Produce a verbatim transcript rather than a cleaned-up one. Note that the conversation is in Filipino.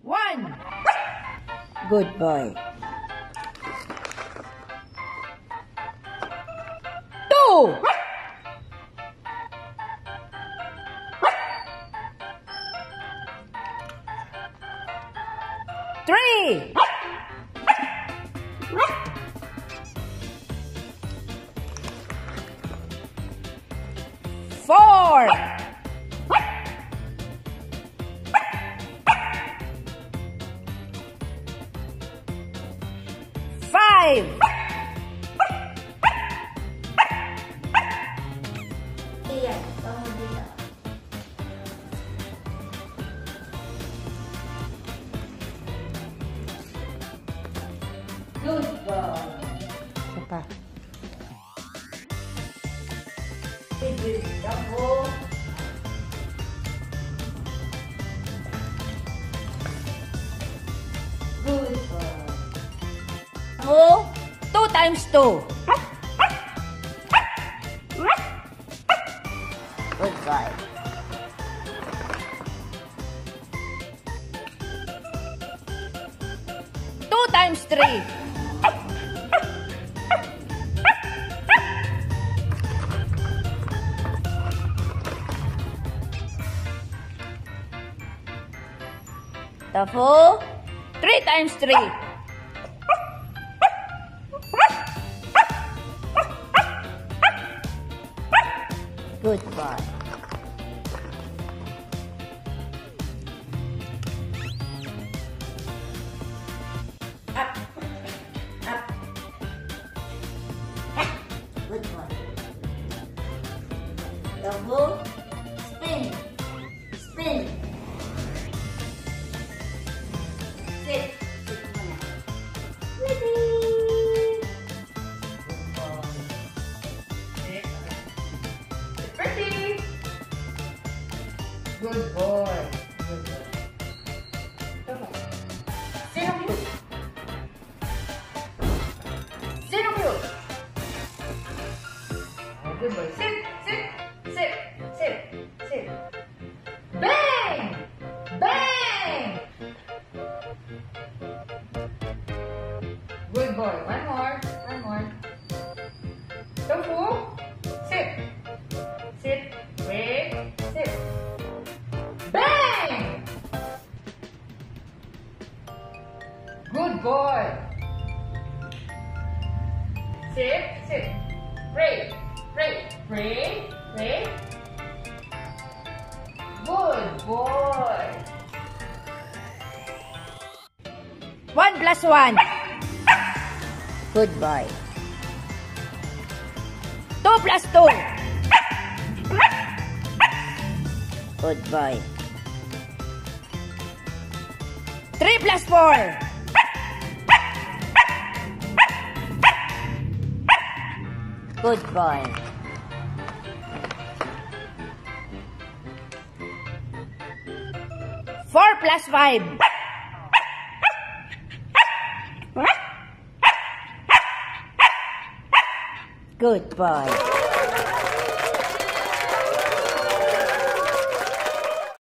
One. Good boy. Two. Three. Four. Five. Iyan, kamu dito. Good boy. Isa pa. Good Tofu. Good boy. Oh, two times two. Good boy. Two times three. Tofu. Three times three. Good boy. Up. Up. Good boy. Tofu. Spin. Spin. Sit. Sit muna. Ready. Good boy. Sit. Sit ready. Good boy. Good boy. Tofu. Sino cute? Sino cute? Oh, good boy. Sit. Sit. Sit. Sit. Sit. Bang! Bang! Good boy. One more. One more. Tofu. Sit. Sit. Wait. Sit. Bang! Good boy. Sit. Sit. Pray. Pray. Pray. Pray. Good boy. One plus one. Good boy. Two plus two. Good boy. Three plus four. Good boy. Four plus five. Good boy.